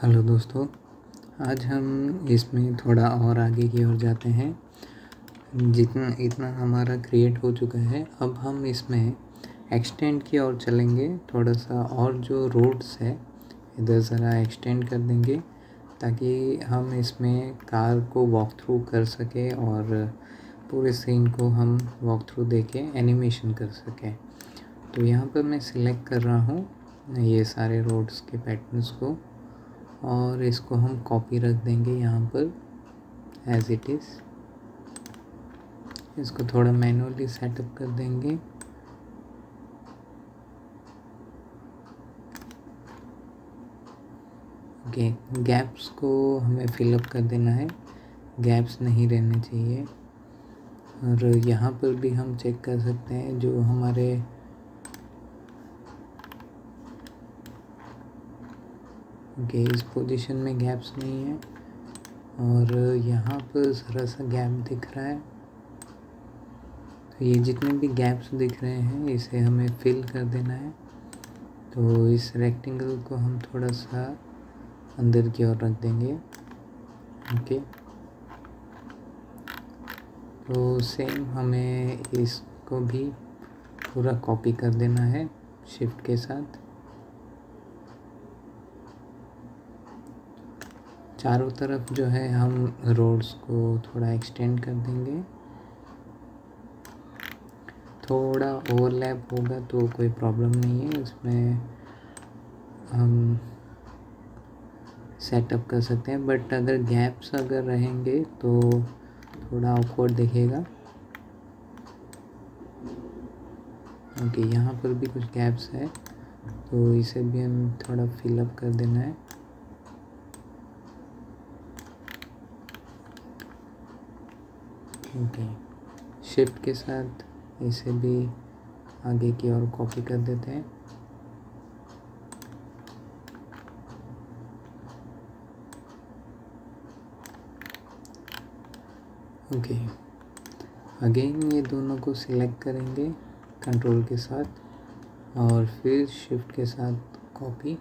Hello दोस्तों, आज हम इसमें थोड़ा और आगे की ओर जाते हैं। जितना इतना हमारा क्रिएट हो चुका है, अब हम इसमें एक्सटेंड की ओर चलेंगे। थोड़ा सा और जो रोड्स है इधर ज़रा एक्सटेंड कर देंगे ताकि हम इसमें कार को वॉक थ्रू कर सकें और पूरे सीन को हम वॉक थ्रू देके एनिमेशन कर सकें। तो यहाँ पर मैं सिलेक्ट कर रहा हूँ ये सारे रोड्स के पैटर्न्स को और इसको हम कॉपी रख देंगे यहाँ पर एज इट इज़। इसको थोड़ा मैनुअली सेटअप कर देंगे। ओके, गैप्स को हमें फिलअप कर देना है, गैप्स नहीं रहने चाहिए। और यहाँ पर भी हम चेक कर सकते हैं जो हमारे इस पोजीशन में गैप्स नहीं है और यहाँ पर ज़रा सा गैप दिख रहा है। तो ये जितने भी गैप्स दिख रहे हैं इसे हमें फिल कर देना है। तो इस रेक्टेंगल को हम थोड़ा सा अंदर की ओर रख देंगे। ओके, तो सेम हमें इसको भी पूरा कॉपी कर देना है शिफ्ट के साथ। चारों तरफ जो है हम रोड्स को थोड़ा एक्सटेंड कर देंगे। थोड़ा ओवरलैप होगा तो कोई प्रॉब्लम नहीं है, इसमें हम सेटअप कर सकते हैं। बट अगर गैप्स अगर रहेंगे तो थोड़ा ऑकवर्ड दिखेगा। ओके, यहाँ पर भी कुछ गैप्स है तो इसे भी हम थोड़ा फिलअप कर देना है। ओके, शिफ्ट के साथ इसे भी आगे की ओर कॉपी कर देते हैं। ओके, अगेन ये दोनों को सिलेक्ट करेंगे कंट्रोल के साथ और फिर शिफ्ट के साथ कॉपी।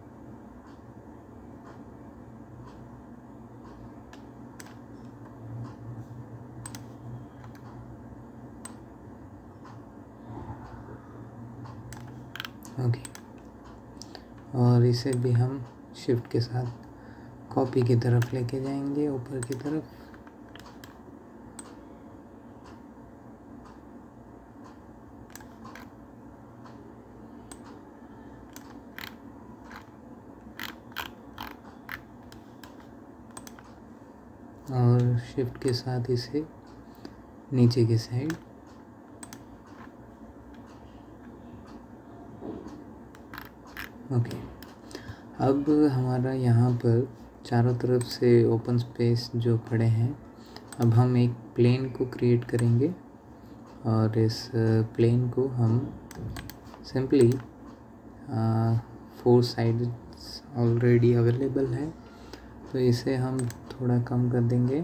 ओके, और इसे भी हम शिफ्ट के साथ कॉपी की तरफ लेके जाएंगे, ऊपर की तरफ। और शिफ्ट के साथ इसे नीचे की साइड। ओके, अब हमारा यहाँ पर चारों तरफ से ओपन स्पेस जो पड़े हैं, अब हम एक प्लेन को क्रिएट करेंगे और इस प्लेन को हम सिंपली 4 साइड्स ऑलरेडी अवेलेबल है तो इसे हम थोड़ा कम कर देंगे।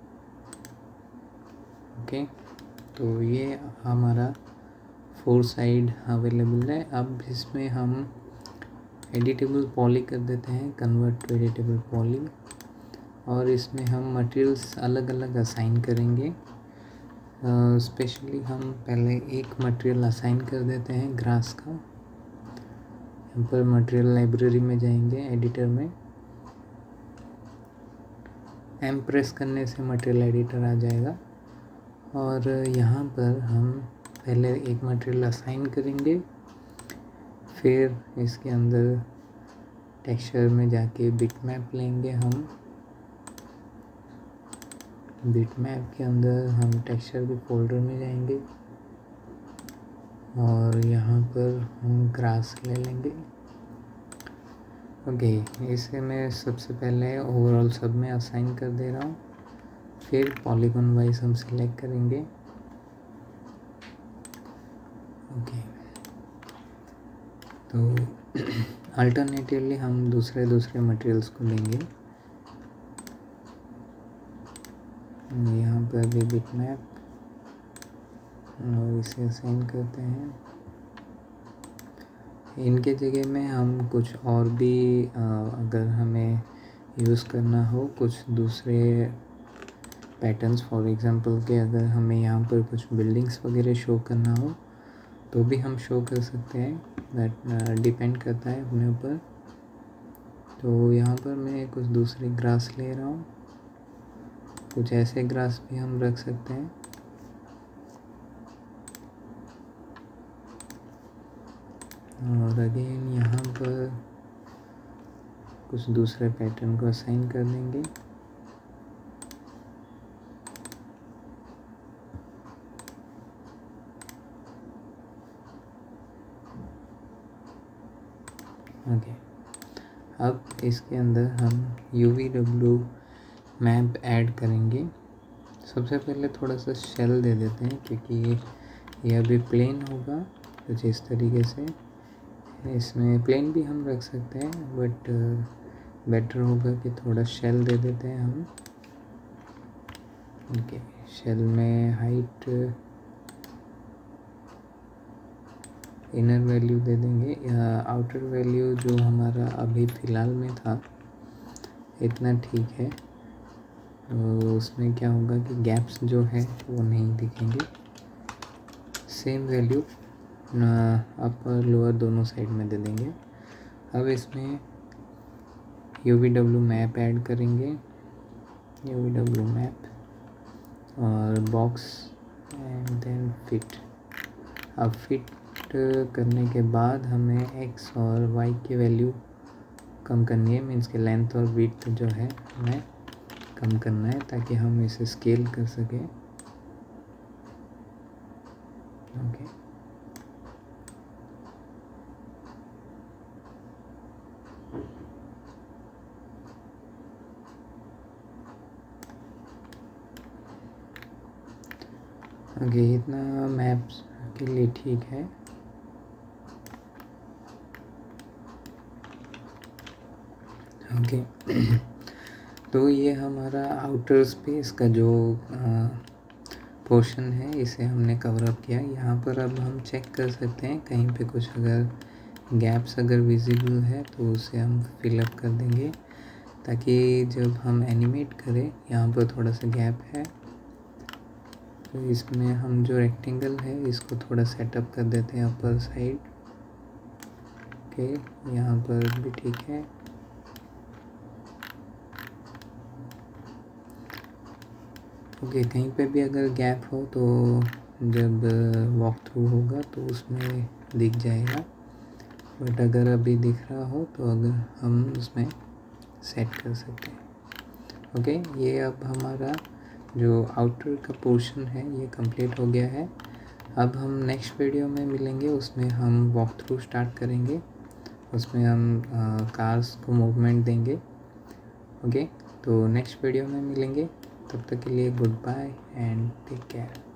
ओके, तो ये हमारा 4 साइड अवेलेबल है। अब इसमें हम एडिटेबल पॉली कर देते हैं, कन्वर्ट टू एडिटेबल पॉली, और इसमें हम मटेरियल्स अलग अलग असाइन करेंगे। स्पेशली हम पहले एक मटेरियल असाइन कर देते हैं ग्रास का। यहाँ पर मटेरियल लाइब्रेरी में जाएंगे, एडिटर में एम प्रेस करने से मटेरियल एडिटर आ जाएगा और यहाँ पर हम पहले एक मटेरियल असाइन करेंगे, फिर इसके अंदर टेक्सचर में जाके बिटमैप लेंगे। हम बिटमैप के अंदर हम टेक्सचर के फोल्डर में जाएंगे और यहाँ पर हम ग्रास ले लेंगे। ओके, इसे मैं सबसे पहले ओवरऑल सब में असाइन कर दे रहा हूँ, फिर पॉलीगॉन वाइज हम सिलेक्ट करेंगे। ओके, तो अल्टरनेटिवली हम दूसरे मटेरियल्स को लेंगे। यहाँ पर भी बिटमैप और इसे असाइन करते हैं। इनके जगह में हम कुछ और भी अगर हमें यूज़ करना हो कुछ दूसरे पैटर्न्स, फॉर एग्ज़ाम्पल के अगर हमें यहाँ पर कुछ बिल्डिंग्स वगैरह शो करना हो तो भी हम शो कर सकते हैं। दैट डिपेंड करता है अपने ऊपर। तो यहाँ पर मैं कुछ दूसरे ग्रास ले रहा हूँ, कुछ ऐसे ग्रास भी हम रख सकते हैं। और अगेन यहाँ पर कुछ दूसरे पैटर्न को असाइन कर देंगे। ओके, अब इसके अंदर हम UVW मैप ऐड करेंगे। सबसे पहले थोड़ा सा शेल दे देते हैं क्योंकि ये अभी प्लेन होगा कुछ इस तरीके से। इसमें प्लेन भी हम रख सकते हैं बट बेटर होगा कि थोड़ा शेल दे देते हैं हम। ओके, शेल में हाइट इनर वैल्यू दे देंगे, आउटर वैल्यू जो हमारा अभी फ़िलहाल में था इतना ठीक है। तो उसमें क्या होगा कि गैप्स जो है वो नहीं दिखेंगे। सेम वैल्यू अपर लोअर दोनों साइड में दे देंगे। अब इसमें UVW मैप ऐड करेंगे, UVW मैप और बॉक्स एंड देन फिट। अब फिट करने के बाद हमें x और y की वैल्यू कम करनी है, मीन्स के लेंथ और विड्थ जो है हमें कम करना है ताकि हम इसे स्केल कर सकें। ओके, ओके, इतना मैप्स के लिए ठीक है। ओके तो ये हमारा आउटर स्पेस का जो पोर्शन है इसे हमने कवर अप किया। यहाँ पर अब हम चेक कर सकते हैं कहीं पे कुछ अगर गैप्स अगर विजिबल है तो उसे हम फिलअप कर देंगे ताकि जब हम एनिमेट करें यहाँ पर थोड़ा सा गैप है तो इसमें हम जो रेक्टेंगल है इसको थोड़ा सेटअप कर देते हैं अपर साइड। ओके, यहाँ पर भी ठीक है। ओके, कहीं पे भी अगर गैप हो तो जब वॉक थ्रू होगा तो उसमें दिख जाएगा, बट अगर अभी दिख रहा हो तो अगर हम उसमें सेट कर सकते हैं। ओके, ये अब हमारा जो आउटर का पोर्शन है ये कंप्लीट हो गया है। अब हम नेक्स्ट वीडियो में मिलेंगे, उसमें हम वॉक थ्रू स्टार्ट करेंगे, उसमें हम कार्स को मूवमेंट देंगे। ओके, तो नेक्स्ट वीडियो में मिलेंगे, तब तक के लिए goodbye and take care.